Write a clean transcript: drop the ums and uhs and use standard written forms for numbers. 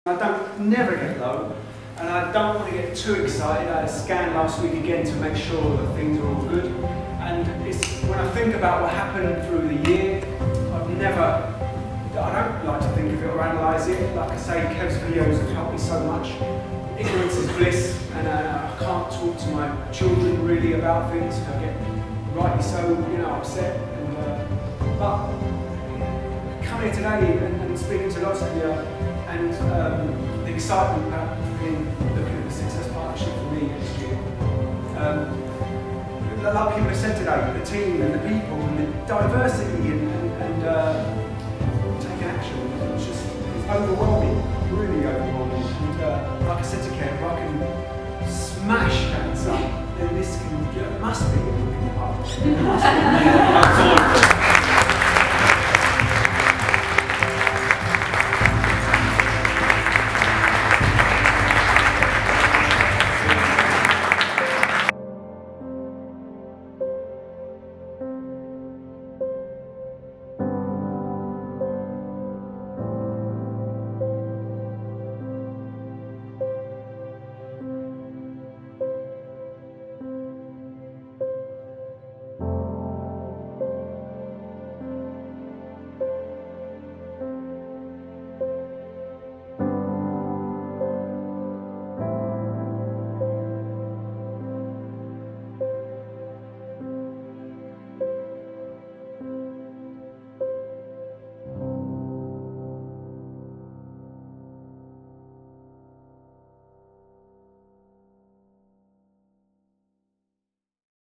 I don't never get low, and I don't want to get too excited. I had a scan last week again to make sure that things are all good. And it's when I think about what happened through the year, I don't like to think of it or analyse it. Like I say, Kev's videos have helped me so much. Ignorance is bliss, and I can't talk to my children really about things. I get rightly so, upset. But coming here today and speaking to lots of you, and the excitement about looking at the Success Partnership for me next year. Like people have said today, the team and the people and the diversity and taking action, it's overwhelming.